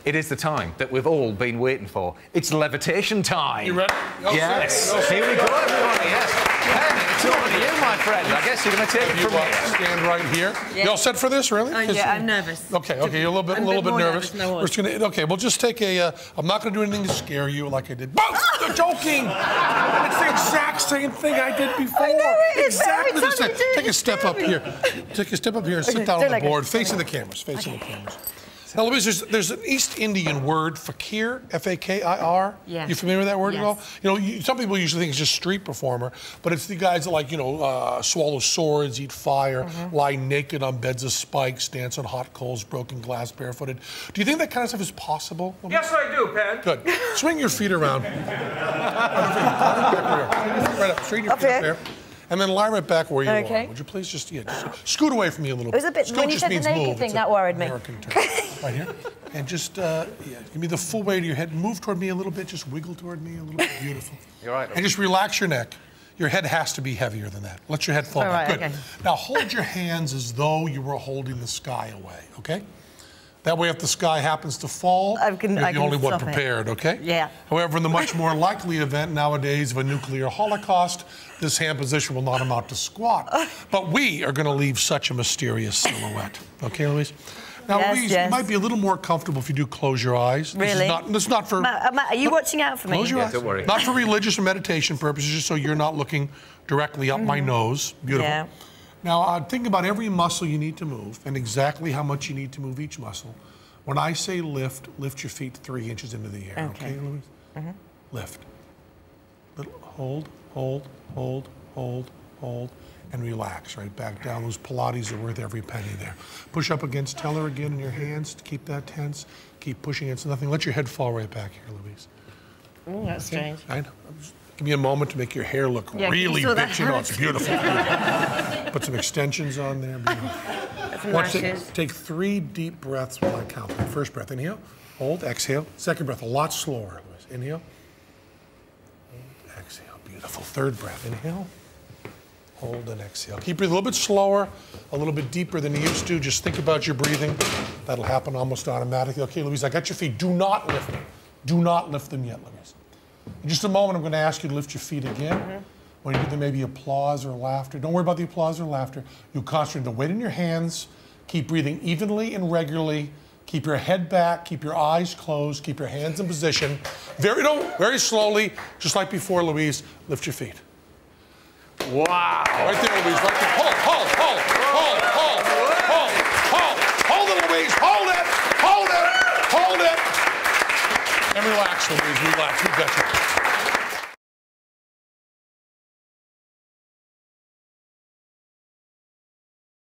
it is the time that we've all been waiting for. It's levitation time. You ready? Yes. Here we go, everybody. Yes. Pen, it's over to you, my friend. I guess you're going to take it from here. Stand right here. Yeah. You all set for this, really? Yeah, I'm nervous. Okay, you're a little bit nervous. No, We're just gonna, okay, we'll just take a. I'm not going to do anything to scare you like I did. Boom! You're joking. It's the exact same thing I did before. I know it is. Exactly the Every time same. you do it, Take a step up here. Take a step up here and sit down on the board, facing the cameras. Facing the cameras. Now, Louise, there's an East Indian word, fakir, F-A-K-I-R. Yes. You familiar with that word yes. at all? You know, some people usually think it's just street performer, but it's the guys that, like, swallow swords, eat fire, lie naked on beds of spikes, dance on hot coals, broken glass, barefooted. Do you think that kind of stuff is possible? Yes, I do, Pat. Good. Swing your feet around. Right up. Straighten your feet up there. And then lie right back where you are. Would you please just scoot away from me a little bit? It was a bit, scoot when you just said the means naked move. thing, It's that worried me. American term. Right here. And just give me the full weight of your head. Move toward me a little bit. Just wiggle toward me a little bit. Beautiful. You're right. And just relax your neck. Your head has to be heavier than that. Let your head fall back. Good. Okay. Now hold your hands as though you were holding the sky away, okay? That way, if the sky happens to fall, you're the only one prepared, okay? Yeah. However, in the much more likely event nowadays of a nuclear holocaust, this hand position will not amount to squat. But we are going to leave such a mysterious silhouette. Okay, Louise? Now, Yes, Louise, yes. it might be a little more comfortable if you do close your eyes. Really? This is not for... Matt, are you watching out for me? Close your eyes. Don't worry. Not for religious or meditation purposes, just so you're not looking directly up my nose. Beautiful. Yeah. Now, think about every muscle you need to move and exactly how much you need to move each muscle. When I say lift, lift your feet 3 inches into the air. Okay, Louise? Lift. Hold, hold, hold, hold, hold, and relax, right back down. Those Pilates are worth every penny there. Push up against teller again in your hands. Keep that tense. Keep pushing against nothing. Let your head fall right back here, Louise. Oh, that's strange. Right? Give me a moment to make your hair look Yeah, really you saw big. that? You know, it's beautiful. Put some extensions on there. Watch it. Take 3 deep breaths while I count. First breath, inhale, hold, exhale. Second breath, a lot slower. Inhale, hold, exhale. Beautiful. Third breath, inhale, hold, and exhale. Keep breathing a little bit slower, a little bit deeper than you used to. Just think about your breathing. That'll happen almost automatically. Okay, Louise, I got your feet. Do not lift them. Do not lift them yet, Louise. In just a moment, I'm going to ask you to lift your feet again. When you do, there may be applause or laughter. Don't worry about the applause or laughter. You concentrate on the weight in your hands. Keep breathing evenly and regularly. Keep your head back. Keep your eyes closed. Keep your hands in position. Very slowly, just like before, Louise. Lift your feet. Wow. Right there, Louise. Right there. Hold it, Louise. Hold it. And relax, Louise. Relax. We got you.